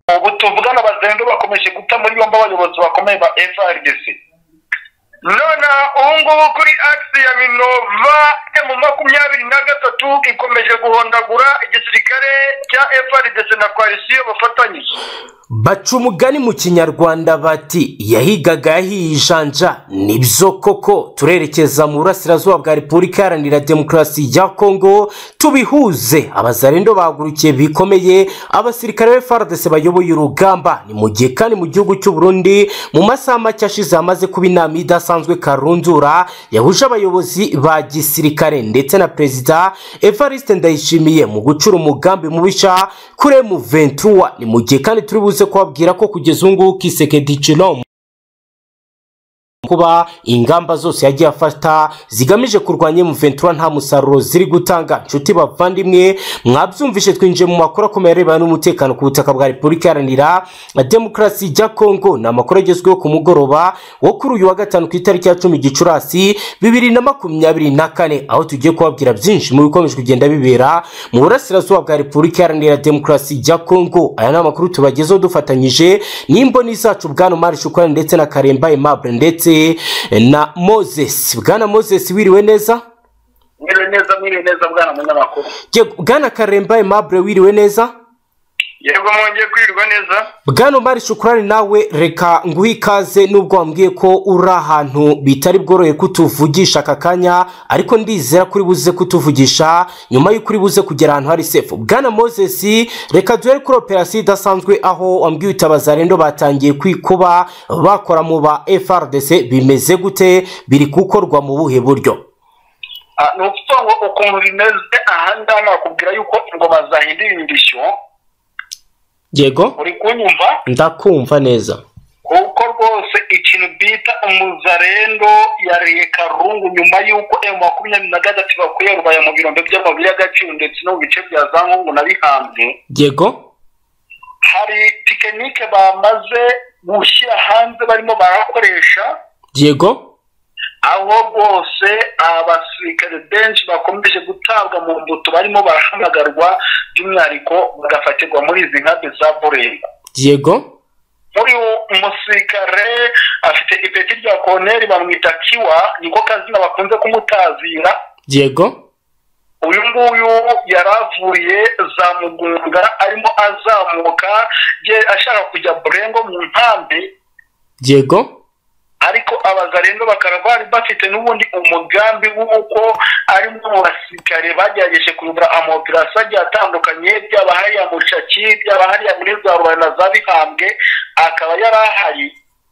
ubu tuvugana abazalendo bakomeje guta muri yombi abayobozi bakomeye ba FARDC. None ubungubu kuri axe ya Minova M23 ikomeje guhondagura igisirikare cya FARDC na coalition bafatanyije. Baca umugani mu kinyarwanda bati yahigaga yahijanja. Nibyo koko turerekeza mu burasirazuba bwa Repubulika Iharanira Demokarasi ya Kongo tubihuze. Abazalendo bagurukiye bikomeye abasirikare ba FARDC bayoboye urugamba. Ni mu gihe kandi mu gihugu cy'u Burundi mu masaha make ashize hamaze kuba inama idasanzwe karundura yahuje abayobozi ba gisirikare ndetse na Perezida Evariste Ndayishimiye mu gucura umugambi mubisha kuri M23. Ni mu gihe kandi turi kubabwira ko kugeza ubu Kisekedi Chilombo kuba ingamba zose yagiye afata zigamije kurwanya M23 nta musaruro ziri gutanga. Nshuti bavandimwe, mwabyumvishe twinje mu makuru akomeye arebana n'umutekano ku butaka bwa Repubulika Iharanira Demokarasi ya Kongo. Ni amakuru agezweho ku mugoroba wo kuri uyu wa gatanu ku itariki ya 10 Gicurasi 2024, aho tugiye kubabwira byinshi mu bikomeje kugenda bibera mu burasirazuba bwa Repubulika Iharanira Demokarasi ya Kongo. Aya ni amakuru tubagezeho dufatanyije n'imboni zacu Bwana Omar Shukrani ndetse na Karemba Aimable ndetse na Moses. Bwana Moses, wiriwe neza? Wiriwe neza Bwana munyamakuru. Bwana Karemba Aimable, wiriwe neza? Yego mwongeye kwirirwa neza. Bwana Omar Shukrani, nawe reka nguhe ikaze nubwo wambwiye ko uri ahantu bitari bworoye kutuvugisha aka kanya, ariko ndizera kuri buze kutuvugisha nyuma y'uko uri buze kugera ahantu hari safe. Bwana Moses, reka duhere kuri operasiyo idasanzwe aho wambwiye abazalendo batangiye kwikuba bakora mu ba FARDC. Bimeze gute? Biri gukorwa mu buhe buryo? Nukuvuga ngo ukuntu bimeze ahandi nakubwira yuko ingoma zahindura imirishyo. Yego, uri kunyumva? Ndakumva neza. Kuko rwose ikintu bita umuzarendo yariye Karungu nyuma y'uko M23 bakuye rubaya mu birombe by'amabuye y'agaciro ndetse no mu bice bya Zangongo na Bihambwe. Yego, hari tekinike bamaze gushyira hanze barimo barakoresha. Yego, aho bose abasirikare benshi bakomeje gutabwa mu mbuto barimo barahamagarwa by'umwihariko bagafatirwa muri izi nkambi za Burengo. Yego, muri umusirikare afite ipeti rya Colonel bamwita Kiwa, niko kazina bakunze kumutazira. Yego, uyu nguyu yaravuye za Mugunga arimo azamuka ashaka kujya Burengo mu nkambi. Yego, ariko abazalendo bakaravali bafite n'ubundi umugambi w'uko ari mu basirikare bagerageje kuyobora amaoperasiyo agiye atandukanye, byaba hariya mu Shaki, byaba hariya muri za Rubaya na za Bihambwe, akaba yarahari.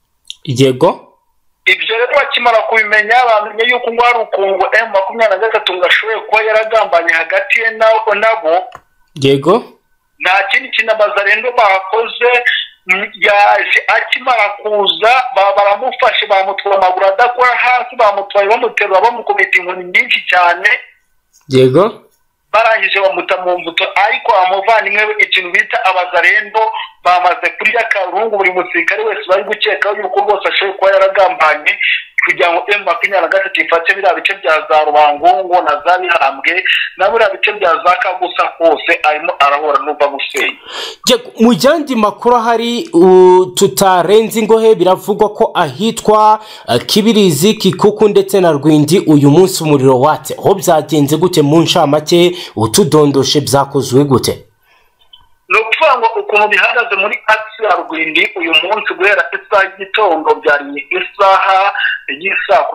Yego, ibyo rero bakimara kubimenya bamenye yuko ngo hari ukungu M23 ngashoboye kuba yaragambanye hagati ye nabo. Yego, nta kindi kintu abazalendo bakoze, yaje akimara kuza baramufashe bamutwara amaguru adakora hasi, bamutwaye bamuterura bamukubita inkoni nyinshi cyane. Yego, barangije bamuta mu mbuto, ariko amuvandimwe ikintu bita abazalendo bamaze kurya Karungu. Buri musirikare wese bari gukeka yuko bose ashoboye kuba yaragambanye kugira ngo M23 ifate biriya bice bya za Rubangongo na za Bihambwe na biriya bice bya za Kagusa hose arimo arahora n'uva gusenya. Mu yandi makuru hari tutarenze ingohe biravugwa ko ahitwa Kibirizi, Kikuku ndetse na Rwindi uyu munsi umuriro watse. Ho byagenze gute mu nshamake utudondoshe byakozwe gute? Nukuvuga ngo ukuntu bihagaze muri axe ya Rwindi uyu munsi guhera isaha y'igitondo byari isaha y'isa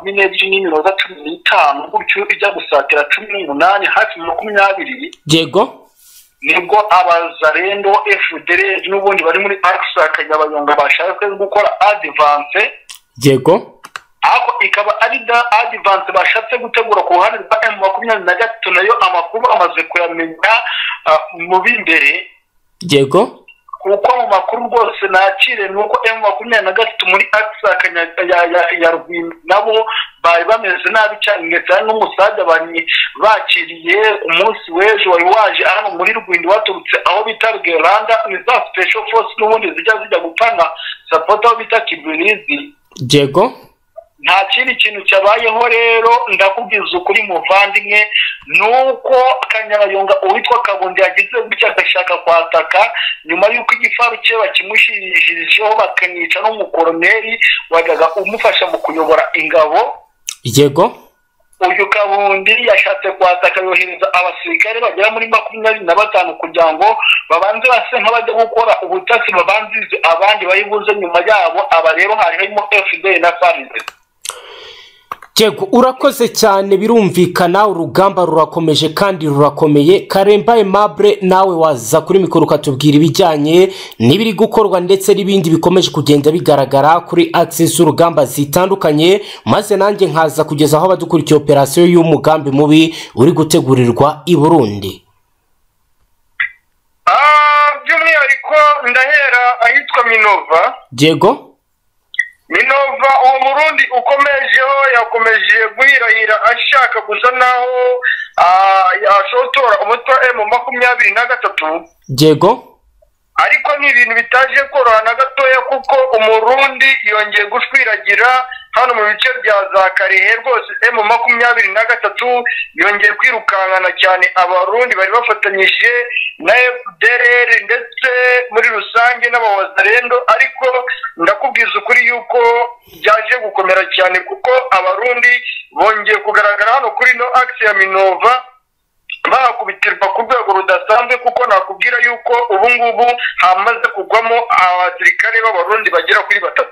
12:15 gutyo ijya gusatira 18 hafi 20. Yego, nibwo abazalendo FDL n'ubundi bari muri axe Kanyabayonga bashaka gukora advance. Yego, ako ikaba ari da advance bashatse gutegura ku ruhande rwa M23 nayo amakuru amaze kuyamenya mu bimbere. Yego, kuko mu makuru rwose nakire nuko M23 muri axe ya Rwindi nabo bari bameze nabi cyane, ndetse n'umusaza bani bakiriye umunsi w'ejo wari waje hano muri Rwindi waturutse aho bita Rwanda za special force n'ubundi zijya gupana support aho bita Kibirizi. Yego, nta kindi kintu cyabayeho rero ndakubwiza ukuri muvandimwe nuko Kanyabayonga uwitwa Kabundi yagize gutya agashaka kwataka nyuma y'uko igifaru cye bakimushirijeho bakamwica n'umukoroneri wajyaga umufasha mu kuyobora ingabo. Yego uyu Kabundi yashatse kwataka yohereza abasirikare bagera muri 25 kugira ngo babanze base nk'abajya gukora ubutasi babanzize abandi bayibuze nyuma yabo. Aba rero harimo FDL na FARDC. Yego urakoze cyane, birumvikana urugamba rurakomeje kandi rurakomeye. Karemba Aimable nawe waza kuri mikoro ukatubwira ibijyanye n'ibiri gukorwa ndetse n'ibindi bikomeje kugenda bigaragara kuri access urugamba zitandukanye, maze nanjye nkaza kugeza aho badukurikiye operation y'umugambi mubi uri gutegurirwa i Burundi. By'umwihariko ndahera ahitwa Minova. Yego Minova uwo Burundi ukomejeho yakomeje guhirahira ashaka gusa naho yashotora umutwe M23. Yego ariko ni ibintu bitaje koroha na gatoya kuko umurundi yongeye gushwiragira hano mu bice bya za Karehe rwose. M23 yongeye kwirukankana cyane abarundi bari bafatanyije na FDLR ndetse muri rusange n'abawazarendo, ariko ndakubwiza ukuri yuko byaje gukomera cyane kuko abarundi bongeye kugaragara hano kuri no axe ya Minova bakubitirwa ku rwego rudasanzwe kuko nakubwira yuko ubu ngubu hamaze kugwamo abasirikare b'abarundi bagera kuri 3.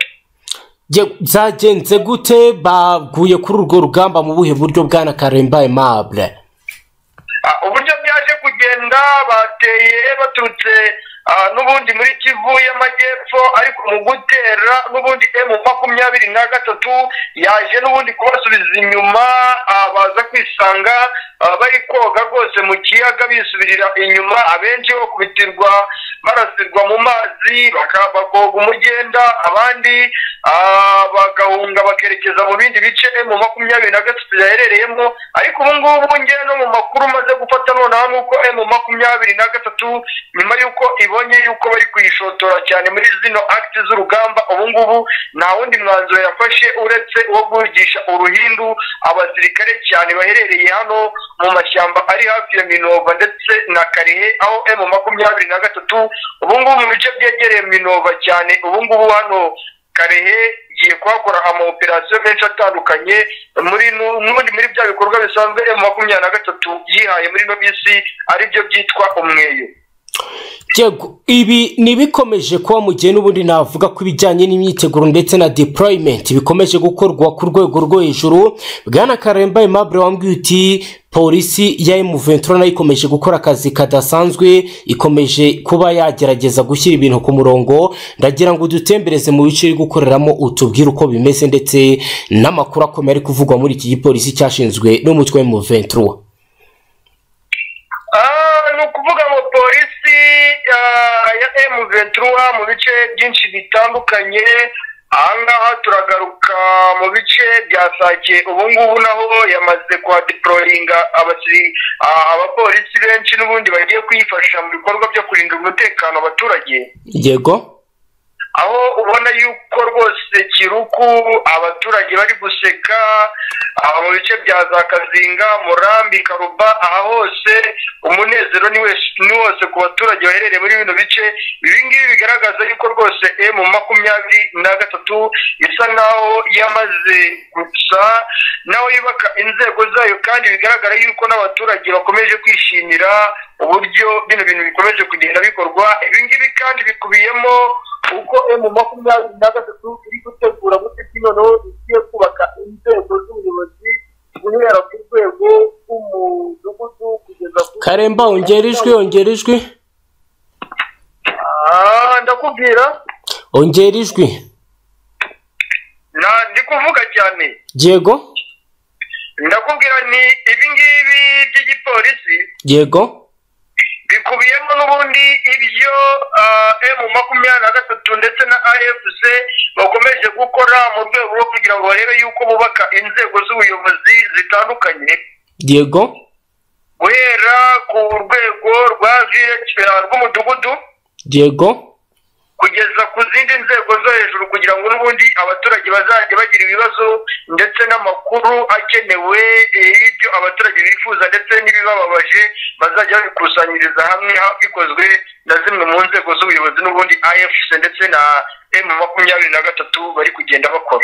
Byagenze gute baguye kuri urwo rugamba mu buhe buryo bwana Karemba Aimable? Uburyo byaje kugenda bateye baturutse n'ubundi muri Kivu y'Amajyepfo, ariko mu gutera n'ubundi M23 yaje n'ubundi kubasubiza inyuma, baza kwisanga bari koga rwose mu kiyaga bisubirira inyuma. Abenshi bo kubitirwa barasirwa mu mazi bakabakoga umugenda, abandi bagahunga bakerekeza mu bindi bice M23 yaherereyemo. Ariko ubu ngubu ngiye no mu makuru maze gufata nonaha nuko M23 nyuma yuko ibonye yuko bari kuyishotora cyane muri zino acte z'urugamba, ubu ngubu nta wundi mwanzuro yafashe uretse wo guhigisha uruhindu abasirikare cyane baherereye hano mu mashyamba ari hafi ya Minova ndetse na Karehe, aho M23 ubu ngubu mu bice byegereye Minova cyane. Ubu ngubu hano Karehe giye kwakora ama operation menshi atandukanye muri bya bikorwa bisanzwe M23 yihaye muri no bisi ari byo byitwa umweyo. Yego ibi nibikomeje kuba mu gihe n'ubundi navuga ko ibijyanye n'imyiteguro ndetse na deployment bikomeje gukorwa ku rwego rwo hejuru. Bwana Karemba Aimable wambwiye uti polisi ya M23 nayo ikomeje gukora akazi kadasanzwe, ikomeje kuba yagerageza gushyira ibintu ku murongo. Ndagira ngo dutembereze mu bice iri gukoreramo utubwire uko bimeze ndetse n'amakuru akomeye ari kuvugwa muri iki gipolisi cyashinzwe n'umutwe wa M23. Nukuvuga ngo polisi ya M23 mu bice byinshi bitandukanye. Ahangaha turagaruka mu bice bya Sake. Ubu ngubu naho yamaze kwa deployinga abapolisi benshi n'ubundi bagiye kwifasha mu bikorwa byo kurinda umutekano abaturage. Yego aho ubona yuko rwose Kiruku abaturage bari guseka, mu bice bya za Kazinga, Murambi, Karuba, aha hose umunezero ni wose ku baturage baherereye muri bino bice. Ibi ngibi bigaragaza yuko rwose M23 bisa naho yamaze gusa naho yubaka inzego zayo, kandi bigaragara yuko n'abaturage bakomeje kwishimira uburyo bino bintu bikomeje kugenda bikorwa. Ibi ngibi kandi bikubiyemo uko M23 iri gutegura gutegura no igiye kubaka inzego z'ubuyobozi guhera ku rwego rw'umudugudu kugeza ku Karemba ongerijwe ndakubwira ongerijwe ndi kuvuga cyane. Yego ndakubwira ni ibi ngibi by'igipolisi. Yego bikubiyemo n'ubundi ibyo M23 ndetse na AFC bakomeje gukora mu rwego rwo kugira ngo barebe yuko bubaka inzego z'ubuyobozi zitandukanye. Yego guhera ku rwego rwa village rw'umudugudu. Yego kugeza ku zindi nzego zo hejuru kugira ngo n'ubundi abaturage bazajya bagira ibibazo ndetse n'amakuru akenewe y'ibyo abaturage bifuza ndetse n'ibibababaje bazajya babikusanyiriza hamwe bikozwe na zimwe mu nzego z'ubuyobozi n'ubundi AFC ndetse na M23 bari kugenda bakora.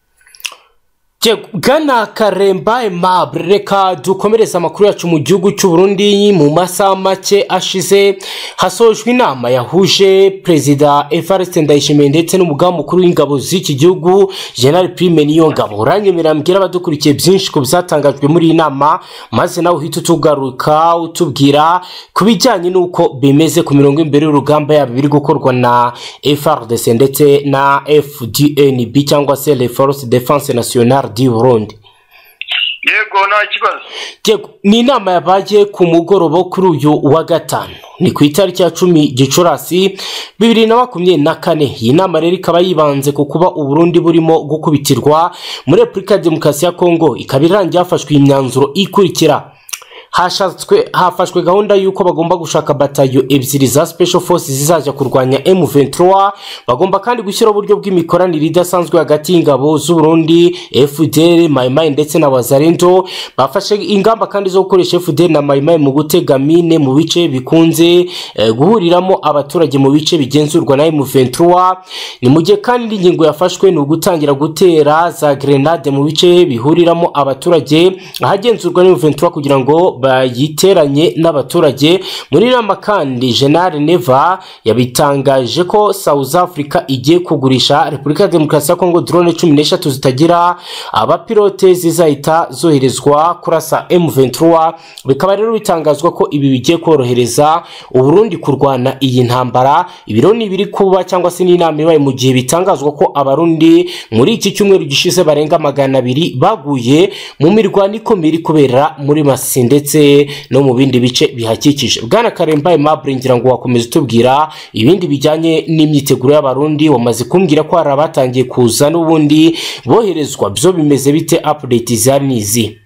Bwana Karemba Aimable, reka dukomereza amakuru yacu mu gihugu cy'u Burundi. Mu masaha make ashize hasojwe inama yahuje Perezida Evariste Ndayishimiye ndetse n'umugaba mukuru w'ingabo z'iki gihugu General Prime Niyongabo. Uranyemera mbwira abadukurikiye byinshi ku byatangajwe muri iyi nama, maze nawe uhita utugaruka utubwira ku bijyanye n'uko bimeze ku mirongo imbere y'urugamba yabo biri gukorwa na FARDC ndetse na FDNB cyangwa se les Forces de Défense Nationale du Burundi. Yego nta kibazo. Ni inama yabaye ku mugoroba kuri uyu wa gatanu, ni ku itariki ya 10 Gicurasi 2024. Iyi nama rero ikaba yibanze ku kuba Uburundi burimo gukubitirwa muri Repubulika ya Demokarasi ya Kongo. Ikaba irangiye hafashwe imyanzuro ikurikira: hafashwe gahunda yuko bagomba gushaka batayo ebyiri za Special Forces zizajya kurwanya M23. Bagomba kandi gushyiraho uburyo bw'imikoranire idasanzwe hagati y'ingabo z'u Burundi, FDL, Maimai ndetse na Wazalendo. Bafashe ingamba kandi zo gukoresha FDL na Maimai mu gutega mine mu bice bikunze guhuriramo abaturage mu bice bigenzurwa na M23. Ni mu gihe kandi ingingo yafashwe ni ugutangira gutera za grenade mu bice bihuriramo abaturage ahagenzurwa na M23 kugira ngo bayiteranye n'abaturage. Muri nama kandi General Neva yabitangaje ko South Africa igiye kugurisha Repubulika ya Demokarasi ya Kongo drone 13 zitagira abapilote zizahita zoherezwa kurasa M23. Bikaba rero bitangazwa ko ibi bigiye korohereza Uburundi kurwana iyi ntambara. Ibironi biri kuba cyangwa se n'inama ibaye mu gihe bitangazwa ko abarundi muri iki cyumweru gishize barenga 200 baguye mu mirwano ikomeye kubera muri Masisi ndetse no mu bindi bice bihakikije. Bwana Karemba Aimable, ngira ngo wakomeza tubwira ibindi bijyanye n'imyiteguro y'abarundi. Wamaze kumbwira ko hari abatangiye kuza n'ubundi boherezwa, byo bimeze bite? Update zari nizi.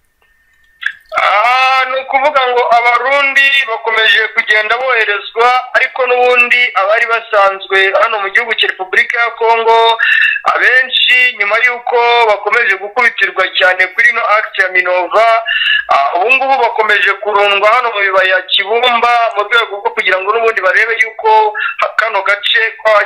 Ni ukuvuga ngo abarundi bakomeje kugenda boherezwa, ariko n'ubundi abari basanzwe hano mu gihugu cya Repubulika ya Kongo abenshi nyuma y'uko bakomeje gukubitirwa cyane kuri no act ya Minova, ubu ngubu bakomeje kurundwa hano mu bibaya Kibumba mu rwego rwo kugira ngo n'ubundi barebe yuko kano gace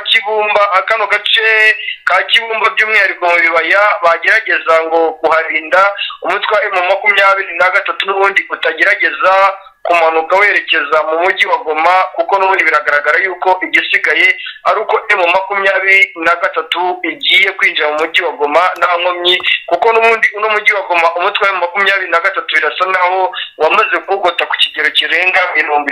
ka Kibumba by'umwihariko mu bibaya bagerageza ngo kuharinda umutwe wa M23 n'ubundi utagerageza kumanuka werekeza mu mujyi wa Goma, kuko n'ubundi biragaragara yuko igisigaye ari uko M23 igiye kwinjira mu mujyi wa Goma nta nkomyi, kuko n'ubundi uno mujyi wa Goma umutwe wa M23 birasa naho wamaze kugota ku kigero kirenga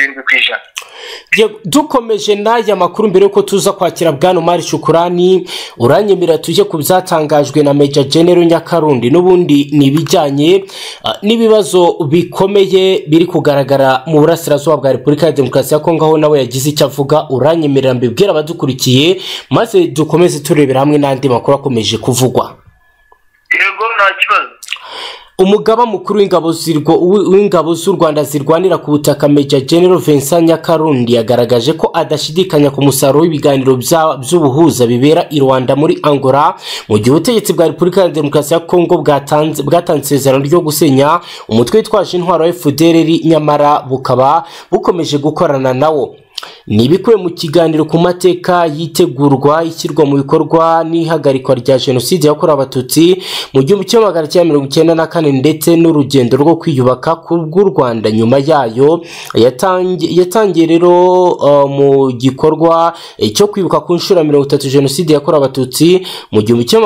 70%. Dukomeje n'aya makuru mbere yuko tuza kwakira Bwana Omar Shukurani, uranyemera tujye ku byatangajwe na Major General Nyakarundi. N'ubundi ni bijyanye n'ibibazo bikomeye biri kugaragara mu burasirazuba bwa Repubulika ya Demokarasi ya Kongo, aho nawe yagize icyo avuga. Uranyemerera mbibwira abadukurikiye maze dukomeze turebera hamwe n'andi makuru akomeje kuvugwa. Yego nta kibazo. Umugaba mukuru w'ingabo z'u Rwanda zirwanira ku butaka Major General Vincent Nyakarundi yagaragaje ko adashidikanya ku musaruro w'ibiganiro by'ubuhuza bibera i Rwanda muri Angola, mu gihe ubutegetsi bwa Repubulika ya Demokarasi ya Kongo bwatanze isezerano ryo gusenya umutwe witwaje intwaro wa FDLR, nyamara bukaba bukomeje gukorana nawo. Nibikuwe mu kiganiro ku mateka yitegurwa ishyirwa mu bikorwa n'ihagarikwa rya jenoside yakorewe abatutsi mu 1994 ndetse n'urugendo rwo kwiyubaka ku Rwanda nyuma yayo. Yatangiye rero mu gikorwa cyo kwibuka ku nshuro 30 jenoside yakorewe abatutsi mu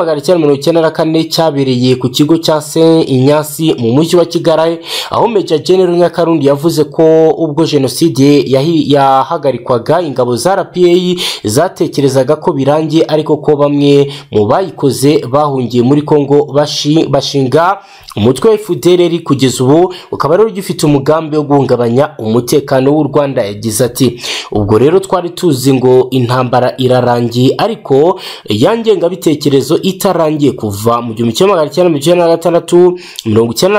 1994 cyabereye ku kigo cya Saint Ignace mu mujyi wa Kigali, aho Major General Nyakarundi yavuze ko ubwo jenoside yahagarikwaga ingabo za RPA zatekerezaga ko birangiye, ariko ko bamwe mu bayikoze bahungiye muri Kongo bashinga umutwe wa FDLR. Kugeza ubu ukaba rero ugifite umugambi wo guhungabanya umutekano w'u Rwanda. Yagize ati, ubwo rero twari tuzi ngo intambara irarangiye, ariko yangenga bitekerezo itarangiye kuva mu 1996,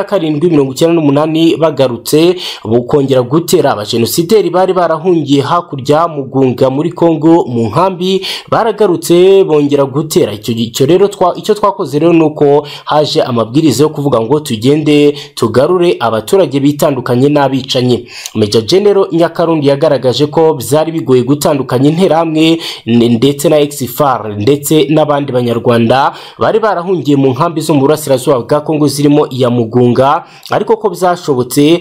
1997, 1998 bagarutse bukongera gutera abajenosideri bari barahungiye hakurya hakurya Mugunga muri Kongo mu nkambi baragarutse bongera gutera. Icyo rero icyo twakoze rero nuko haje amabwiriza yo kuvuga ngo tugende tugarure abaturage bitandukanye n'abicanyi. Major General Nyakarundi yagaragaje ko byari bigoye gutandukanya interahamwe ndetse na XFAR ndetse n'abandi banyarwanda bari barahungiye mu nkambi zo mu burasirazuba bwa Kongo zirimo iya Mugunga, ariko ko byashobotse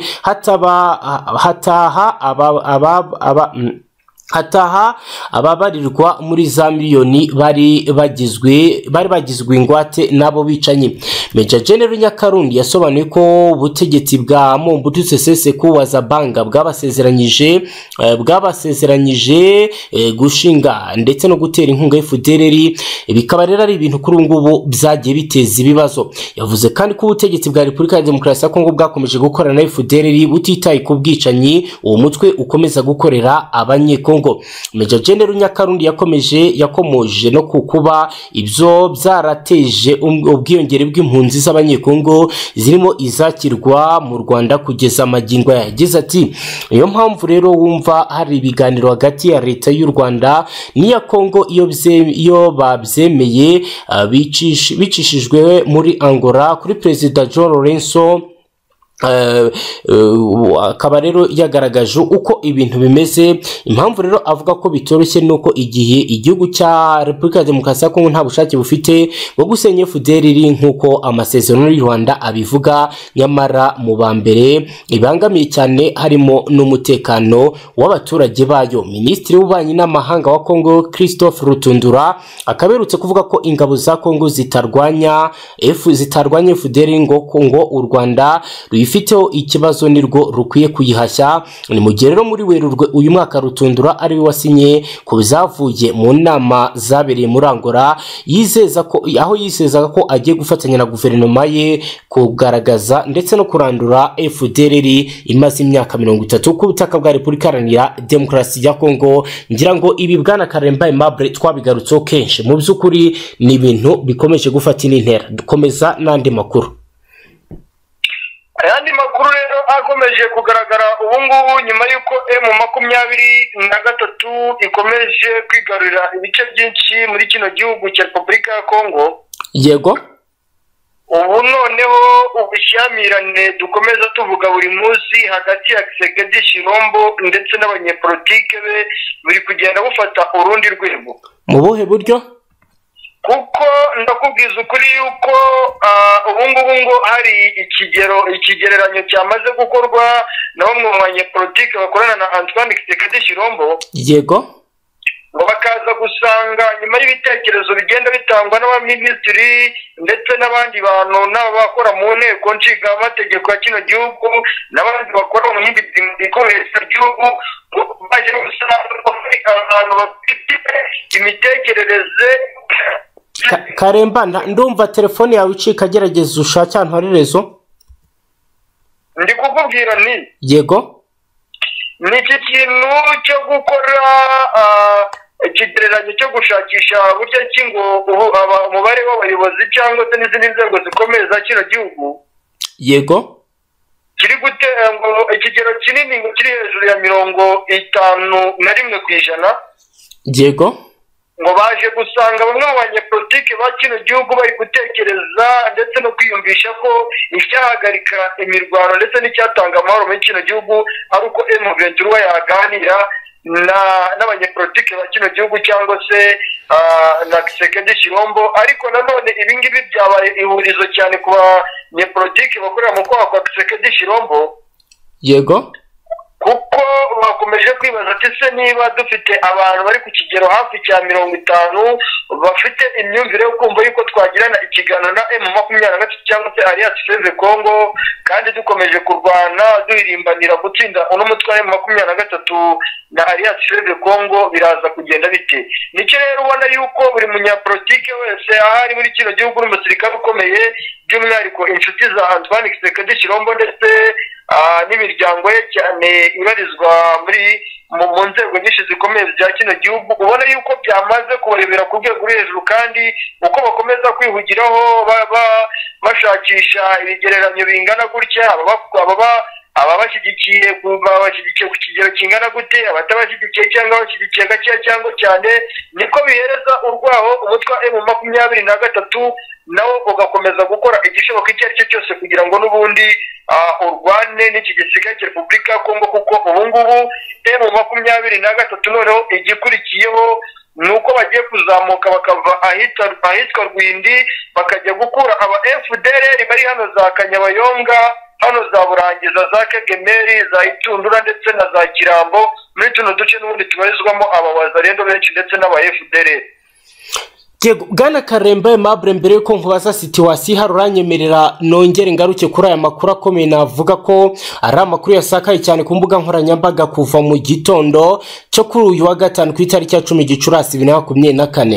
hataha ababarirwa muri za miliyoni bari bagizwe ingwate nabo bicanyi. Major General Nyakarundi yasobanuye ko ubutegetsi bwa Mobutu Sese Seko wa Zabanga bwabasezeranyije gushinga ndetse no gutera inkunga FDLR, bikaba rero ari ibintu kuri ngubu byagiye biteza ibibazo. Yavuze kandi ko ubutegetsi bwa Repubulika ya Demokarasi ya Kongo bwakomeje gukorana na FDLR butitaye ku bwicanyi uwo mutwe ukomeza gukorera abanyekongo. Major General Nyakarundi yakomoje no kukuba ibyo byarateje ubwiyongere bw'impunzi z'abanyekongo zirimo izakirwa mu Rwanda kugeza magingo. Yagize ati niyo mpamvu rero wumva hari ibiganiro hagati ya leta y'u Rwanda n'iya Kongo iyo babyemeye bicishijwe muri Angola kuri Perezida John Lorenzo. Akaba rero yagaragaje uko ibintu bimeze. Impamvu rero avuga ko bitoroshye nuko igihe igihugu cya Repubulika ya Demokarasi ya Kongo nta bushake bufite bwo gusenya FDLR nk'uko amasezerano y'u Rwanda abivuga, nyamara mu bambere ibangamiye cyane harimo n'umutekano w'abaturage bayo. Minisitiri w'ububanyi n'amahanga wa Kongo Christophe Rutundura akaberutse kuvuga ko ingabo za Kongo zitarwanya FDLR ngo u Rwanda ifiteho ikibazo nirwo rukwiye kuyihashya. Ni mu gihe rero muri Werurwe uyu mwaka Rutundura ari we wasinye ku bizavuye mu nama zabereye muri Angola, yizezaga ko agiye gufatanya na guverinoma ye kugaragaza ndetse no kurandura FDLR imaze imyaka 30 ku butaka bwa Repubulika Iharanira Demokarasi ya Kongo. Ngira ngo ibi bwana Karemba Aimable twabigarutseho kenshi, mu by'ukuri ni ibintu bikomeje gufata intera. Dukomeza n'andi makuru. Ayandi makuru rero akomeje kugaragara ubu ngubu nyuma y'uko M23 ikomeje kwigarurira ibice byinshi muri kino gihugu cya Repubulika ya Kongo. Yego, ubu noneho ubishyamirane dukomeza tuvuga buri munsi hagati ya Tshisekedi Tshilombo ndetse n'abanyepolitike be biri kugenda bufata urundi rwego. mu buhe buryo? Kuko ndakubwiza ukuri yuko ubu ngubu ngo hari ikigereranyo cyamaze gukorwa na bamwe mu banyepolitike bakorana na Antoine Tshisekedi Tshilombo. Yego, ngo bakaza gusanga nyuma y'ibitekerezo bigenda bitangwa n'abaminisitiri ndetse n'abandi bantu n'abakora mu nteko nshingamategeko ya kino gihugu n'abandi bakora mu yindi ikoresha igihugu, baje gusanga abantu bafite imitekerereze. Karemba, ndumva telefone yawe icika, gerageza ushake ahantu hari rezo. Ndi kukubwira ni yego, ni iki kintu cyo gukora ikigereranyo cyo gushakisha buryo ki ngo umubare w'abayobozi cyangwa se n'izindi nzego zikomeye za kino gihugu. Yego, kiri gutera ngo ikigero kinini ngo kiri hejuru ya 51%. yego, ngo baje gusanga bamwe mu banyepolitike ba kino gihugu bari gutekereza ndetse no kwiyumvisha ko icyahagarika imirwano ndetse n'icyatanga amahoro muri kino gihugu ari uko M23 yaganira n'abanyepolitike ba kino gihugu cyangwa se na Tshisekedi Tshilombo. Ariko nanone ibingibi byabaye ihurizo cyane ku banyepolitike bakorera mu kwaha kwa Tshisekedi Tshilombo. yego, kuko bakomeje kwibaza ati se niba dufite abantu bari ku kigero hafi cya 50 bafite imyumvire yo kumva yuko twagirana ikiganiro na M23 cyangwa se Alliance Fleuve Congo, kandi dukomeje kurwana duhirimbanira gutsinda uno mutwe wa M23 na Alliance Fleuve Congo, biraza kugenda bite? Nicyo rero ubona yuko buri munyapolitike wese ahari muri kino gihugu n'umusirikare ukomeye, by'umwihariko inshuti za Antoine Tshisekedi Tshilombo ndetse n'imiryango ye cyane ibarizwa mu nzego nyinshi zikomeye za kino gihugu, ubona yuko byamaze kubarebera ku rwego ruri hejuru, kandi uko bakomeza kwihugiraho bashakisha ibigereranyo bingana gutya, ababashyigikiye ku kigero kingana gute, abatabashyigikiye cyangwa abashyigikiye gakeya cyangwa cyane, niko bihereza urwaho umutwe wa M23 nawo ugakomeza gukora igishoboka icyo ari cyo cyose kugira ngo n'ubundi urwane n'iki gisigaye cya Repubulika ya Kongo, kuko ubu ngubu M23 noneho igikurikiyeho nuko bagiye kuzamuka bakava ahitwa Rwindi bakajya gukura aba FDLR bari hano za Kanyabayonga, hano za Burangiza, za Kegemeri, za Itundura ndetse na za Kirambo, muri tuno duce n'ubundi tubarizwamo aba wazarendo benshi ndetse n'aba FDLR. Bwana Karemba Aimable, mbere yuko nkubaza situation hari uranyemerera nongere ngaruke kuri aya makuru akomeye navuga ko ari amakuru yasakaye cyane ku mbuga nkoranyambaga kuva mu gitondo cyo kuri uyu wa gatanu ku itariki ya 10 Gicurasi 2024,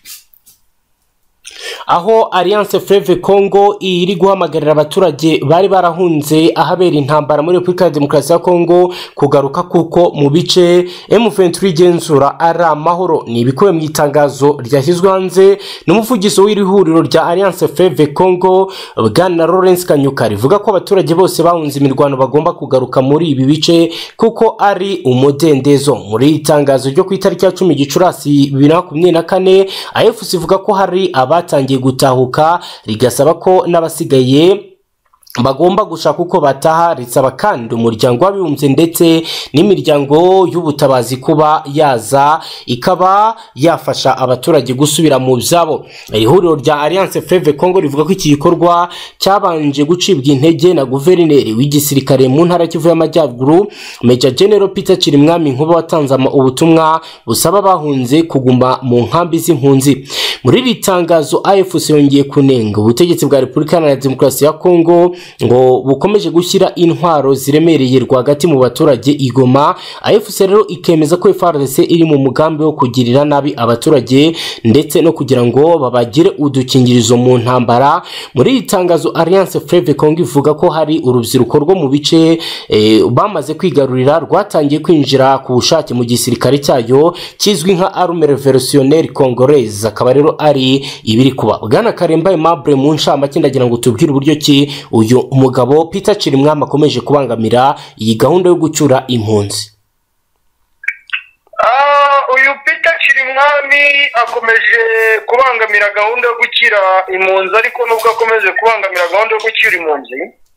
aho Alliance Fleuve Congo iri guhamagarira abaturage bari barahunze ahabera intambara muri Repubulika ya Demokarasi ya Kongo kugaruka, kuko mu bice M23 igenzura ari amahoro. Ni ibikubiye mu itangazo ryashyizwe hanze n'umuvugizi w'iri huriro rya Alliance Fleuve Congo, Bwana Lawrence Kanyuka, rivuga ko abaturage bose bahunze imirwano bagomba kugaruka muri ibi bice kuko ari umudendezo. Muri itangazo ryo ku itariki ya 10 Gicurasi 2024, AFC ivuga ko hari abatangiye gutahuka, rigasaba ko n'abasigaye bagomba gushaka uko bataha, risaba kandi umuryango w'abibumbye ndetse n'imiryango y'ubutabazi kuba yaza ikaba yafasha abaturage gusubira mu byabo. Ihuriro rya Alliance Fleuve Congo rivuga ko iki gikorwa cyabanje gucibwa intege na guverineri w'igisirikare mu ntara Kivu y'Amajyaruguru, Major General Peter Chirimwami Nkuba, watanze ubutumwa busaba bahunze kuguma mu nkambi z'impunzi. Muri iri tangazo AFC yongeye kunenga ubutegetsi bwa Repubulika ya Demokarasi ya Kongo ngo bukomeje gushyira intwaro ziremereye rwagati mu baturage igoma. AFC rero ikemeza ko FARDC iri mu mugambi wo kugirira nabi abaturage ndetse no kugira ngo babagire udukingirizo mu ntambara. Muri iri tangazo Alliance Fleuve Congo ivuga ko hari urubyiruko rwo mu bice bamaze kwigarurira rwatangiye kwinjira ku bushake mu gisirikare cyayo kizwi nka Armée Révolutionnaire Congolaise, akaba rero ari ibiri kuba. Bwana Karemba Aimable, mu nshamake ndagira ngo tubwire uburyo ki uyu umugabo Peter Chirimwami akomeje kubangamira iyi gahunda yo gucyura impunzi. Uyu Peter Chirimwami akomeje kubangamira gahunda yo gukira impunzi, ariko nubwo akomeje kubangamira gahunda yo gucyura impunzi,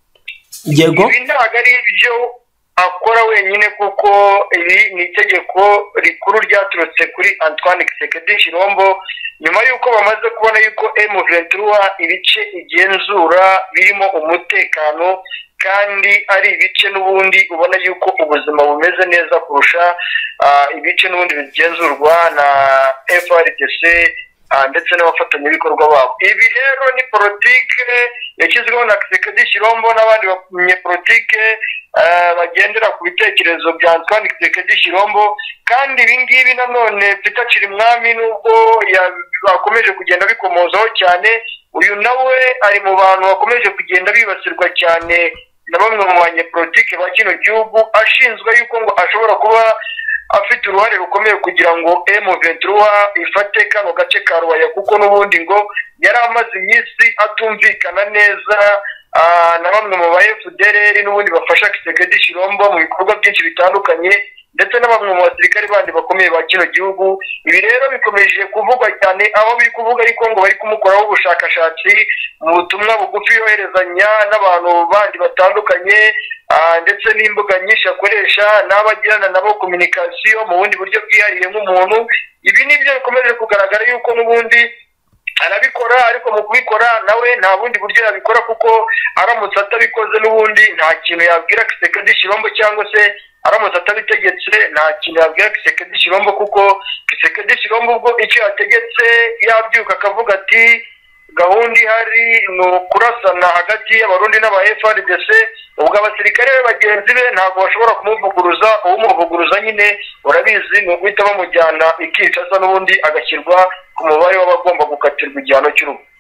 yego ibi ntabwo ari ibyo akora wenyine, kuko iri ni itegeko rikuru ryaturutse kuri Antoine Tshisekedi Tshilombo nyuma y'uko bamaze kubona yuko M23 ibice igenzura birimo umutekano kandi ari ibice n'ubundi ubona yuko ubuzima bumeze neza kurusha ibice n'ubundi bigenzurwa na FARDC ndetse n'abafatanyabikorwa babo. Ibi rero ni politike yashyizweho na Tshisekedi Tshilombo n'abandi banyepolitike bagendera ku bitekerezo bya Antoine Tshisekedi Tshilombo, kandi ibi ngibi nanone Peter Chirimwami nubwo bakomeje kugenda bikomozaho cyane, uyu nawe ari mu bantu bakomeje kugenda bibasirwa cyane na bamwe mu banyepolitike ba kino gihugu, ashinzwe yuko ngo ashobora kuba afite uruhare rukomeye kugira ngo M23 ifate kano gace ka Rwaya, kuko n'ubundi ngo yari amaze iminsi atumvikana neza na bamwe mu ba FDLR n'ubundi bafasha Tshisekedi Tshilombo mu bikorwa byinshi bitandukanye, ndetse na bamwe mu basirikare bandi bakomeye ba kino gihugu. Ibi rero bikomeje kuvugwa cyane, aho biri kuvuga ariko ngo bari kumukoraho ubushakashatsi mu butumwa bugufi yoherezanya n'abantu bandi batandukanye, ndetse n'imbuga nyinshi akoresha n'abagirana nabo communication mu bundi buryo bwihariye nk'umuntu. Ibi nibyo bikomeje kugaragara yuko n'ubundi arabikora, ariko mu kubikora nawe nta bundi buryo yabikora, kuko aramutse atabikoze n'ubundi nta kintu yabwira Tshisekedi Tshilombo, cyangwa se aramutse atabitegetse nta kintu yabwira Tshisekedi Tshilombo, kuko Tshisekedi Tshilombo ubwo icyo yategetse yabyuka akavuga ati gahunda ihari ni ukurasana hagati y'abarundi n'aba FARDC, ubwo abasirikare bagenzi be ntabwo bashobora kumuvuguruza. Umuvuguruza nyine urabizi ni uguhita bamujyana i Kinshasa n'ubundi agashyirwa ku mubare w'abagomba gukatirwa igihano cy'urupfu.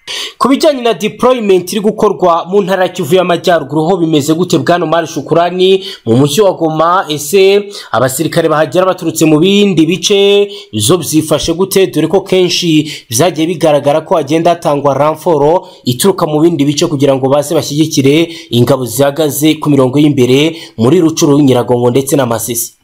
ku bijyanye na deployment iri gukorwa mu ntara ya Kivu y'Amajyaruguru ho bimeze gute bwana Mari Shukurani mu mujyi wa Goma? Ese abasirikare bahagera baturutse mu bindi bice zo byifashe gute, dore ko kenshi byagiye bigaragara ko agenda hatangwa ramforo ituruka mu bindi bice kugira ngo baze bashyigikire ingabo zihagaze ku mirongo y'imbere muri Rucuru, Nyiragongo ndetse na Masisi?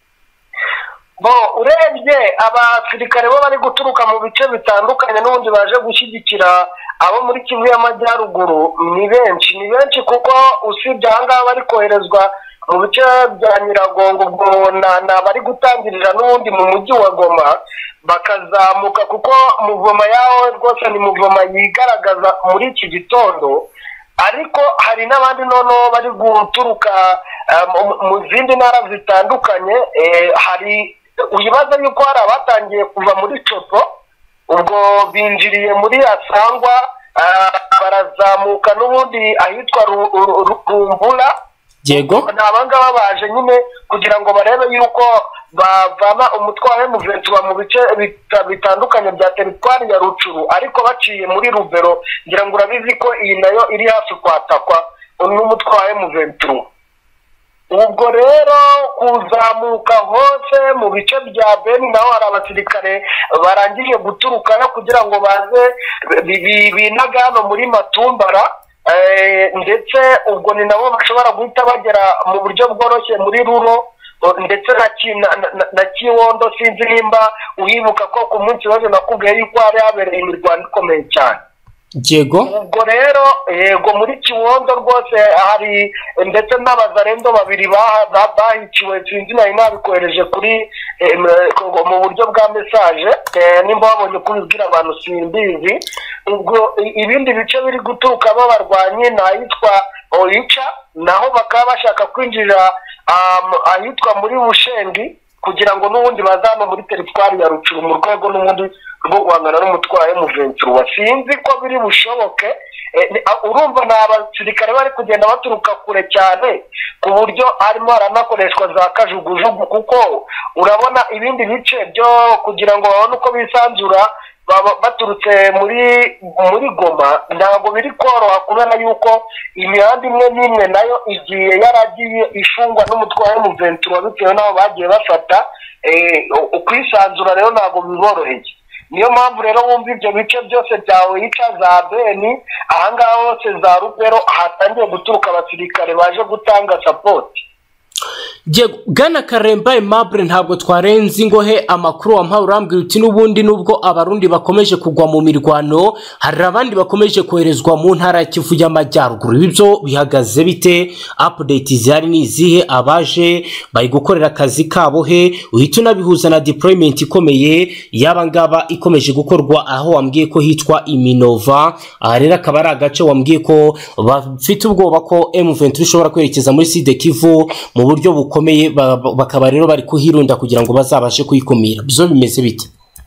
Urebye abasirikare bo bari guturuka mu bice bitandukanye n'ubundi baje gushyigikira abo muri Kivu y'Amajyaruguru ni benshi kuko usibye ahangaha bari koherezwa mu bice bya Nyiragongo ubwo bari gutangirira n'ubundi mu mujyi wa Goma bakazamuka, kuko muvoma yaho rwose ni muvoma yigaragaza muri iki gitondo. Ariko hari n'abandi noneho bari guturuka mu zindi ntara zitandukanye. Hari uyibaza yuko hari abatangiye kuva muri Copo, ubwo binjiriye muri Asangwa, barazamuka n'ubundi ahitwa Rumbula. Yego, ni abangaba baje nyine kugira ngo barebe yuko bavana umutwe wa M23 mu bice bitandukanye bya teritwari ya Rucuru, ariko baciye muri Rubero. Ngira ngo urabizi ko iyi nayo iri hafi kwatakwa n'umutwe wa M23. ubwo rero kuzamuka hose mu bice bya Beni naho hari abasirikare barangije guturukayo kugira ngo baze binaga hano muri Matumbara, ndetse ubwo ni nabo bashobora guhita bagera mu buryo bworoshye muri Ruro ndetse na Kiwondo. Sinzi nimba uhibuka ko ku munsi wose nakubwiye yuko hari habereye imirwano ikomeye cyane. Yego, ubwo rero yego muri Kiwondo rwose hari ndetse n'abazarendo babiri bahiciwe. Sinzi nayo nabikohereje kuri mu buryo bwa message, nimba wabonye kubibwira abantu simbizi. ubwo ibindi bice biri guturuka b'abarwanyi n'ahitwa Oicha, naho bakaba bashaka kwinjira ahitwa muri Bushengi kugira ngo n'ubundi bazana muri teritwari ya Rucuru mu rwego n'ubundi rwo guhangana n'umutwaye M23. Sinzi ko biri bushoboke. Urumva na abasirikare bari kugenda baturuka kure cyane ku buryo arimo aranakoreshwa za kajugujugu, kuko urabona ibindi bice byo kugira ngo babone uko bisanzura baturutse muri Goma ntabwo biri koroha, kubera yuko imihanda imwe n'imwe nayo igiye yaragiye ifungwa n'umutwaye M23 bitewe n'aho bagiye bafata. Ukwisanzura rero ntabwo biboroheye. Niyo mpamvu rero wumva ibyo bice byose byawe yica za Beni ahangaha hose za Rubero hatangiye guturuka abasirikare baje gutanga support. Gana Karemba Aimable, ntabwo twarenze ingohe amakuru wampaye urambwira uti n'ubundi nubwo abarundi bakomeje kugwa mu mirwano hari abandi bakomeje koherezwa mu ntara ya Kivu y'Amajyaruguru. Ibyo bihagaze bite? Update zihari ni izihe? Abaje bari gukorera akazi kabo he? Uhita unabihuza na deployment ikomeye yaba ngaba ikomeje gukorwa aho wambwiye ko hitwa Iminova. Aha rero akaba ari agace wambwiye ko bafite ubwoba ko M23 ishobora kwerekeza muri Sud Kivu mu buryo bukomeye, bakaba rero bari kuhirunda kugira ngo bazabashe kuyikumira. Byo bimeze bite?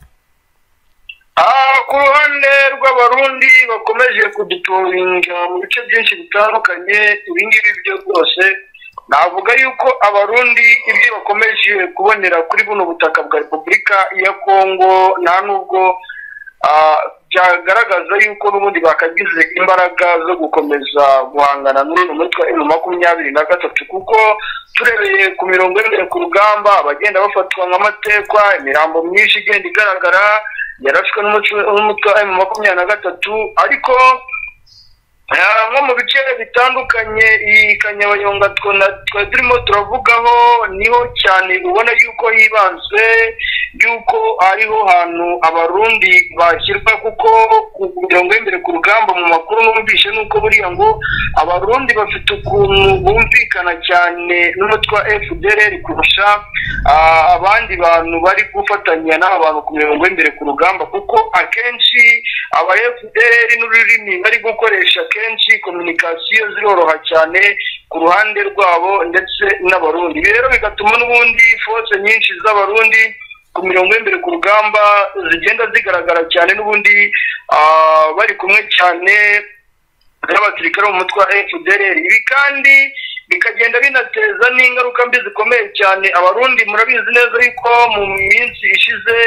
Ku ruhande rw'abarundi bakomeje kudutoringa mu bice byinshi bitandukanye, ibingibi byo rwose navuga yuko abarundi ibyo bakomeje kubonera kuri buno butaka bwa Repubulika ya Kongo nta nubwo byagaragaza yuko n'ubundi bakagize imbaraga zo gukomeza guhangana n'uyu mutwe M23, kuko turebeye ku mirongo y'imwe ku rugamba abagenda bafatwa nk'amatekwa, imirambo myinshi igenda igaragara yarashwe n'umutwe wa M23. ariko nko mu bice bitandukanye iyi Kanyabayonga twe turimo turavugaho niho cyane ubona yuko hibanzwe yuko ariho hantu abarundi bashyirwa, kuko ku mirongo y'imbere ku rugamba mu makuru numvishe nuko buriya ngo abarundi bafite ukuntu bumvikana cyane n'umutwe wa FDLR kurusha abandi bantu bari gufatanya n'abantu ku mirongo y'imbere ku rugamba, kuko akenshi aba FDLR n'ururimi bari gukoresha kenshi communication ziroroha cyane ku ruhande rwabo ndetse n'abarundi. Rero bigatuma n'ubundi force nyinshi z'abarundi ku mirongo y'imbere ku rugamba zigenda zigaragara cyane n'ubundi bari kumwe cyane n'abasirikare mu mutwe wa FDLR. Ibi kandi bikagenda binateza n'ingaruka mbi zikomeye cyane. Abarundi murabizi neza yuko mu minsi ishize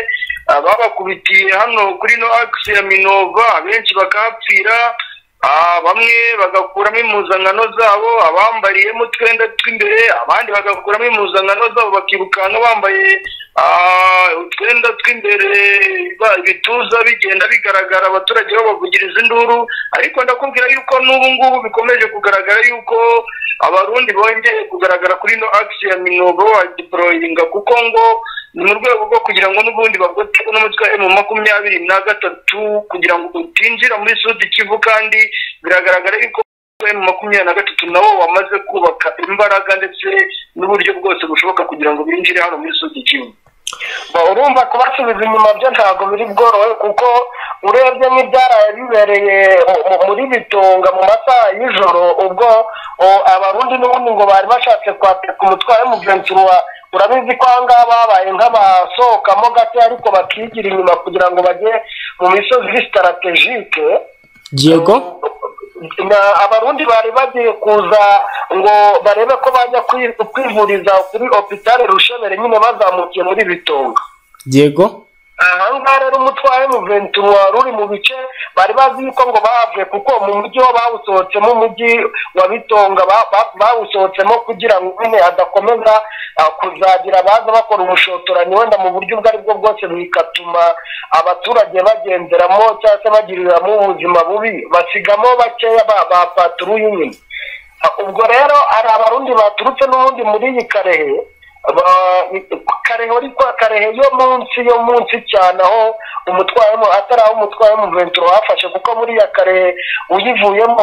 babakubitiye hano kuri no axe ya Minova, benshi bakahapfira, bamwe bagakuramo impuzankano zabo, abambariyemo utwenda tw'imbere, abandi bagakuramo impuzankano zabo bakirukanka bambaye utwenda tw'imbere, ibituza bigenda bigaragara, abaturage babavugiriza induru. Ariko ndakubwira yuko n'ubu ngubu bikomeje kugaragara yuko abarundi bongeye kugaragara kuri no axe ya Minova badeployinga, kuko ngo ni mu rwego rwo kugira ngo n'ubundi bagote n'umutwe M23 kugira ngo utinjira muri Sud Kivu, kandi biragaragara yuko M23 nabo wamaze kubaka imbaraga ndetse n'uburyo bwose bushoboka kugira ngo binjire hano muri Sud Kivu. Urumva kubasubiza inyuma byo ntago biri bworohe, kuko urebye n'ibyaraye bibereye muri Bitonga mu masaha y'ijoro, ubwo abarundi n'ubundi ngo bari bashatse kwateka umutware mu Ventura. Urabizi ko anga babaye nk'abasohokamo gake ariko bakigira inyuma kugira ngo bajye mu misozi strategique. Yego, abarundi bari bagiye kuza ngo barebe ko bajya kwivuriza kuri hôpital Rushebere, nyine bazamukiye muri Bitonga. yego, ahangaha rero umutware mu Ventura ruri mu bice bari bazi yuko ngo bavuye, kuko mu mujyi wo bawusohotsemo, umujyi wa Bitonga bawusohotsemo kugira ngo nyine adakomeza kuzagira baza bakora ubushotoranyi wenda mu buryo ubwo aribwo bwose, bigatuma abaturage bagenderamo cyangwa se bagiriramo ubuzima bubi, basigamo bakeya ba patrouille nyine. Ubwo rero hari abarundi baturutse n'ubundi muri iyi Karehe yo munsi cyane, aho umutwayemo atari aho umutwayemo Ventura wafashe, kuko muri ya Karehe uyivuyemo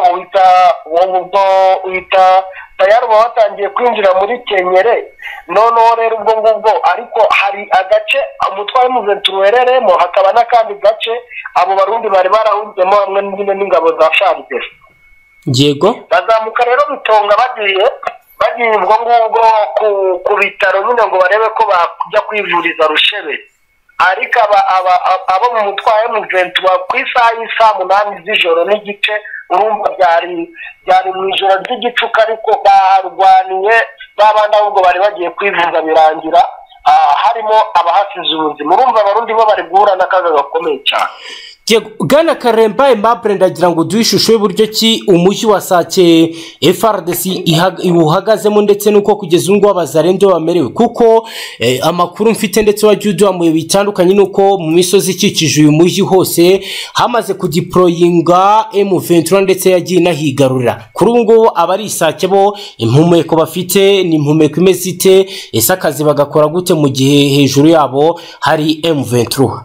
uhita tayari watangiye kwinjira muri Kenyere. Noneho rero ubwo ngubwo ariko hari agace umutwayemo Ventura wereremo, hakaba n'akandi gace abo barundi bari barahunzemo hamwe n'ingabo za FARDC. yego, bazamuka rero Bitonga bagiye ubwo ngubwo ku bitaro nyine ngo barebe ko bajya kwivuriza Rushebere. Ariko abo mu mutwaye mu Ventura ku isaha y'isa 8 z'ijoro n'igice, urumva byari mu ijoro ry'igicuku, ariko barwaniye babandi ahubwo bari bagiye kwivuza birangira harimo abahasize ubuzima. Urumva abarundi bo bari guhura n'akaga gakomeye cyane. Bwana Karemba Aimable, ndagira ngo duhe ishusho y'uburyo ki umujyi wa Sake FARDC uhagazemo ndetse nuko kugeza ubu ngubu abazarendo bamerewe, kuko amakuru mfite ndetse wagiye uduhamuye bitandukanye nuko mu misozi ikikije uyu mujyi hose hamaze kudeployinga M23 ndetse yagiye inahigarurira. Kuri ubu ngubu abari Sake bo impumeko bafite ni impumeko imeze ite? Ese akazi bagakora gute mu gihe hejuru yabo hari M23?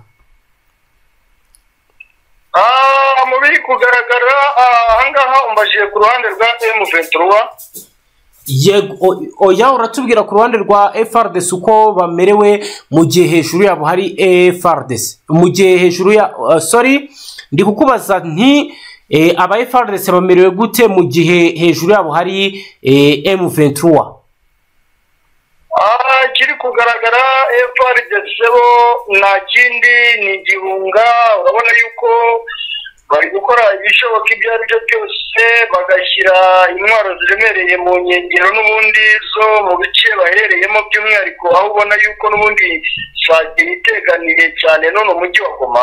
Mu biri kugaragara ahangaha umbajiye ku ruhande rwa M23. Yego, oya uratubwira ku ruhande rwa FARDC uko bamerewe mu gihe hejuru yabo hari FARDC, mu gihe hejuru ya ndi kukubaza nti aba FARDC bamerewe gute mu gihe hejuru yabo hari M23? Kiri kugaragara FARDC bo nta kindi ni igihunga. Urabona yuko bari gukora ibishoboka ibyo ari byo byose bagashyira intwaro ziremereye mu nkengero n'ubundi zo mu bice baherereyemo, by'umwihariko aho ubona yuko n'ubundi Sake iteganiye cyane none umujyi wa Goma.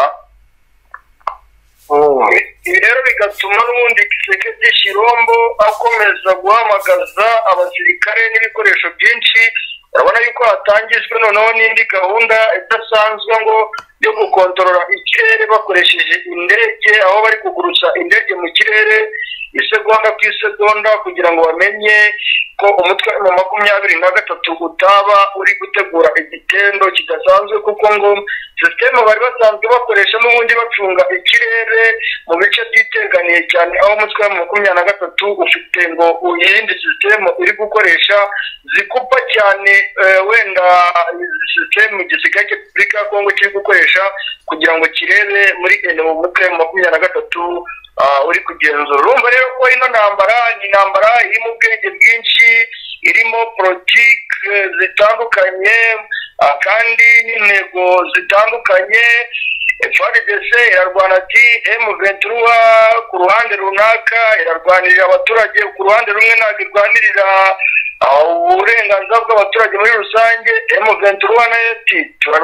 Ibi rero bigatuma n'ubundi Kisekedi Shirombo akomeza guhamagaza abasirikare n'ibikoresho byinshi. Urabona yuko hatangijwe noneho n'indi gahunda idasanzwe ngo yo gukontorora ikirere bakoresheje indege, aho bari kugurutsa indege mu kirere isegonda ku isegonda kugira ngo bamenye ko umutwe wa M23 utaba uri gutegura igitendo kidasanzwe, kuko ngo systeme bari basanzwe bakoresha n'ubundi bacunga ikirere mu bice byiteganiye cyane, aho umutwe wa M23 ufite ngo uyindi systeme iri gukoresha zikupa cyane, wenda systeme gisigaye Repubulika ya Kongo kiri gukoresha kugira ngo kirebe muri mu mutwe wa M23 uri kugenzura. Urumva rero ko ino ntambara ni intambara irimo ubwenge bwinshi, irimo politiki zitandukanye kandi n'intego zitandukanye. FARDC irarwana ati M23 ku ruhande runaka irarwanirira abaturage, ku ruhande rumwe ntabwo irwanirira uburenganzira bw'abaturage muri rusange. M23 nayo iti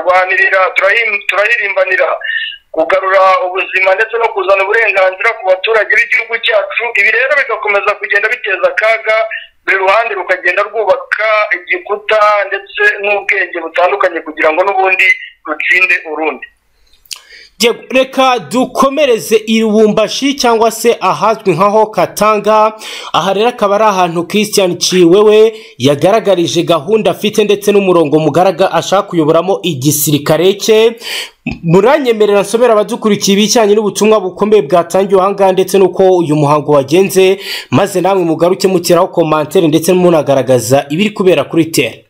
turahirimbanira kugarura ubuzima ndetse no kuzana uburenganzira ku baturage b'igihugu cyacu. Ibi rero bigakomeza kugenda biteza akaga, buri ruhande rukagenda rwubaka igikuta ndetse n'ubwenge butandukanye kugira ngo n'ubundi rutsinde urundi. Reka dukomereze i Lubumbashi cyangwa se ahazwi nkaho Katanga. Aha rero akaba ari ahantu Christian Ciwewe yagaragarije gahunda afite ndetse n'umurongo mugaraga ashaka kuyoboramo igisirikare cye. Muranyemerera nsomera abadukurikiye ibijyanye n'ubutumwa bukomeye bwatangiwe ahangaha ndetse n'uko uyu muhango wagenze, maze namwe mugaruke muteraho komantere ndetse munagaragaza ibiri kubera kuri tere.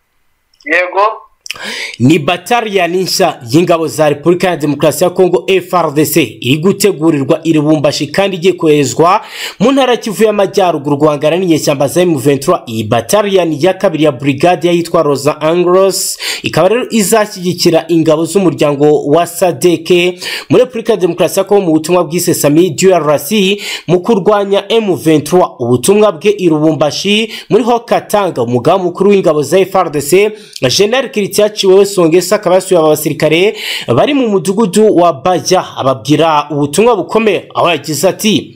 Yego, ni battalion nshya y'ingabo za Repubulika ya Demokarasi ya Kongo FARDC iri gutegurirwa i Lubumbashi kandi igiye koherezwa mu ntara Kivu y'Amajyaruguru guhangana n'inyeshyamba za M23. Iyi battalion ya kabiri ya brigade yitwa Rosa Anglos ikaba rero izashyigikira ingabo z'umuryango wa SADC muri Repubulika ya Demokarasi ya Kongo mu butumwa bwise Sami DRC mu kurwanya M23. Ubutumwa bwe i Lubumbashi muri ho Katanga, umugaba mukuru w'ingabo za FARDC General Ciwewe Songesa akaba yasuye abasirikare bari mu mudugudu wa Bajya ababwira ubutumwa bukomeye, aho yagize ati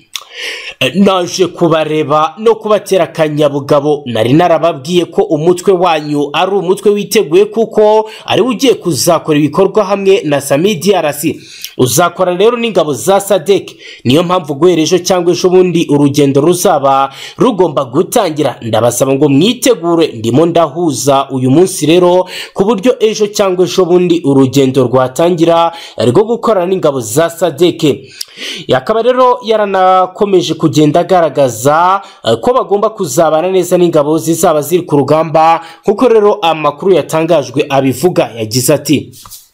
naje kubareba no kubatera kanyabugabo. Nari narababwiye ko umutwe wanyu ari umutwe witeguye kuko ari ugiye kuzakora ibikorwa hamwe na Sami DRC, uzakora rero n'ingabo za SADC. Niyo mpamvu guherejo cyangwa ejo bundi urugendo ruzaba rugomba gutangira. Ndabasaba ngo mwitegure, ndimo ndahuza uyu munsi rero ku buryo ejo cyangwa ejo bundi urugendo rwatangira rwo gukorana n'ingabo za SADC. Yakaba rero yaranakomeje kugenda agaragaza ko bagomba kuzabana neza n'ingabo zizaba ziri ku rugamba, kuko rero amakuru yatangajwe abivuga. Yagize ati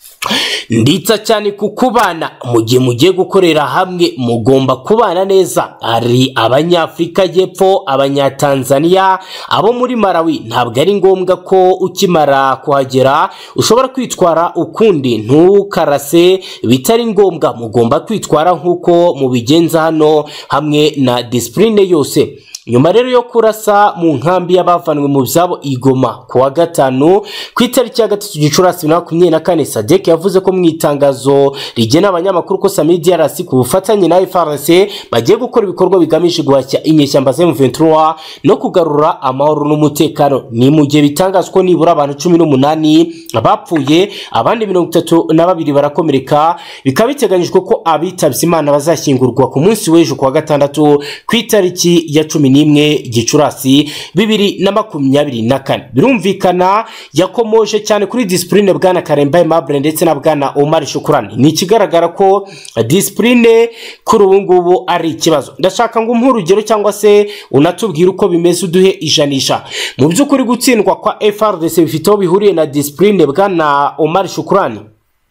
nditsa cyane kukubana mu gihe mugiye gukorera hamwe, mugomba kubana neza. Ari abanyafrika y'Epfo, abanyatanzania, abo muri Malawi, ntabwo ari ngombwa ko ukimara kuhagera ushobora kwitwara ukundi. Ntukarase bitari ngombwa, mugomba kwitwara nkuko mubigenza hano hamwe na discipline yose. Nyuma rero yo kurasa mu nkambi y'abavanwe mu byabo Igoma kuwa gatanu ku itariki ya 3 Gicurasi 2024, SADC yavuze ko mu itangazo rigena abanyamakuru ko Sami DRC ku bufatanye na FARDC bagiye gukora ibikorwa bigamije guhashya inyeshyamba za M23 no kugarura amahoro n'umutekano. Ni mu gihe bitangazwa ko nibura abantu 18 bapfuye, abandi 32 barakomereka. Bikaba biteganyijwe ko abitavye Imana bazashyingurwa ku munsi w'ejo kuwa gatandatu ku itariki ya 11 Gicurasi 2024. Birumvikana yakomoje cyane kuri discipline bwana Karemba Aimable ndetse na bwana Omar Shukrani. Ni kigaragara ko discipline kuri ubu ngubu ari ikibazo. Ndashaka ngo urugero cyangwa se unatubwira uko bimeze, uduhe ijanisha. Mu by'ukuri gutsindwa kwa FARDC bifiteho bihuriye na discipline bwana Omar Shukrani?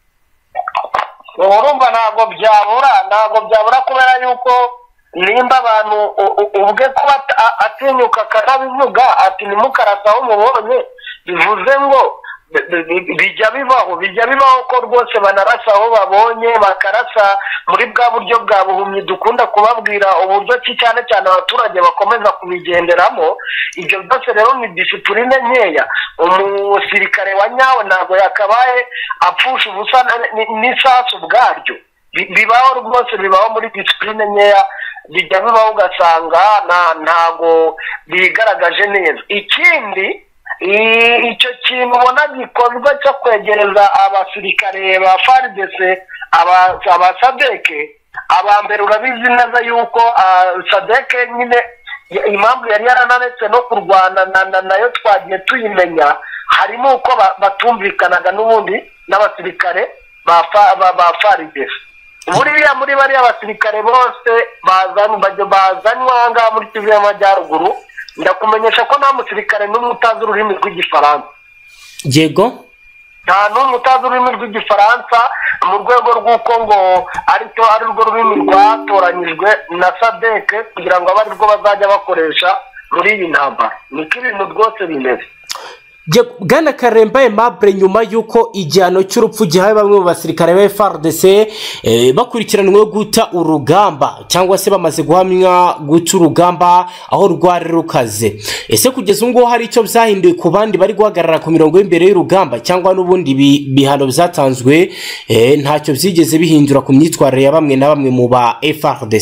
urumva ntabwo byabura kubera yuko nimba abantu ubwe kuba atinyuka akanabivuga ati nimukarasa aho mubonye, bivuze ngo bijya bibaho ko rwose banarasa aho babonye, bakarasa muri bwa buryo bwa buhumyi dukunda kubabwira, uburyo ki cyane cyane abaturage bakomeza kubigenderamo. Ibyo byose rero ni disipurine nkeya. Umusirikare wa nyawe ntabwo yakabaye apfusha ubusa n'isasu ubwaryo. Bibaho rwose, bibaho muri disipurine nkeya, bijya bibaho ugasanga ntabwo bigaragaje neza. Ikindi, icyo kintu ubona gikorwa cyo kwegereza abasirikare ba FARDC aba SADC, abambere urabizi neza yuko SADC nyine impamvu yari yarananetse no kurwana nayo twagiye tuyimenya, harimo uko batumvikanaga n'ubundi n'abasirikare ba FARDC. Buriya muri bariya abasirikare bose bazanywa ahangaha muri Kivu y'Amajyaruguru, ndakumenyesha ko nta musirikare n'umwe utazi ururimi rw'igifaransa. Yego, nta n'umwe utazi ururimi rw'igifaransa, mu rwego rw'uko ngo ari rwo rurimi rwatoranyijwe na SADC kugira ngo abe ari rwo bazajya bakoresha muri iyi ntambara. Niko ibintu rwose bimeze. Bwana Karemba Aimable, nyuma y'uko igihano cy'urupfu gihawe bamwe mu basirikare ba FARDC bakurikiranwe guta urugamba cyangwa se bamaze guhamya guta urugamba aho rwari rukaze, ese kugeza ngo hari icyo byahinduye ku bandi bari guhagarara ku mirongo y'imbere y'urugamba cyangwa n'ubundi bihano byatanzwe ntacyo byigeze bihindura ku myitwarire ya bamwe na bamwe mu ba FARDC?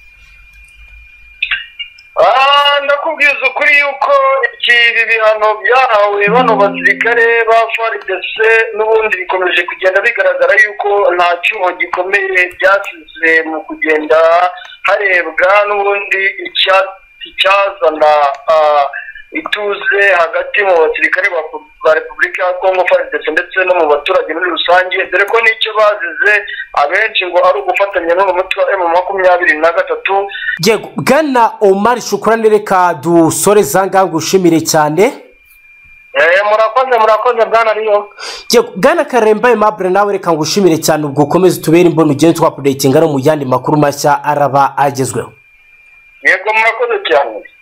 ndakubwiza ukuri yuko ibi bihano byahawe bano basirikare ba FARDC n'ubundi bikomeje kugenda bigaragara yuko nta cyuho gikomeye byasize mu kugenda harebwa n'ubundi icyazana ituze hagati mu basirikare ba Repubulika ya Kongo FARDC ndetse no mu baturage muri rusange, dore ko n'icyo bazize abenshi ngo ari ugufatanya n'umutwe wa M23. Bwana Omar Shukrani, reka dusore zanga ngushimire cyane. Murakoze bwana Riyo. Bwana Karemba Aimable, nawe reka ngushimire cyane, ubwo ukomeze tubere imbona ugende twapudetinga no mu yandi makuru mashya araba agezweho. Yego murakoze cyane.